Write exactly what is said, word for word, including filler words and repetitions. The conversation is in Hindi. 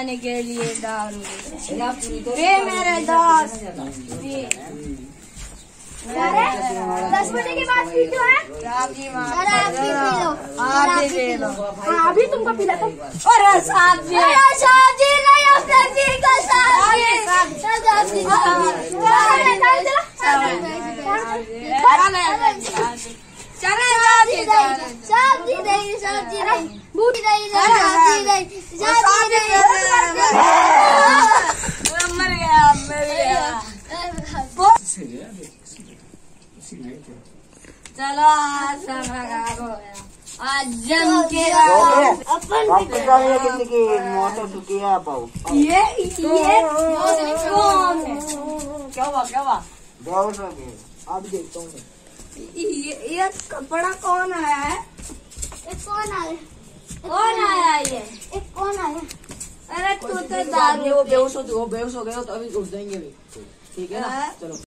जाने के लिए दारू वे मेरे दोस्त दस बजे के बाद पीते हो? आप भी पी लो। हाँ अभी तुमको पिलाता हूँ। अरे साहब जी साहब जी नहीं होते जी का साहब जी सब्जी नहीं सब्जी नहीं बूटी नहीं सब्जी नहीं सब्जी नहीं मर गया मर गया। चलो आज आज जम के अपन किसी की मोटर चुकी है पाऊ ये ये कौन है? क्या हुआ क्या हुआ? बहुत हो गए अब देखता हूँ। ये ये कपड़ा कौन आया है? एक कौन आया? कौन आया ये? एक कौन आया? अरे तू तो दारू वो बेहोश हो वो बेहोश हो गए तो अभी उठ जाएंगे भी। ठीक है ना चलो।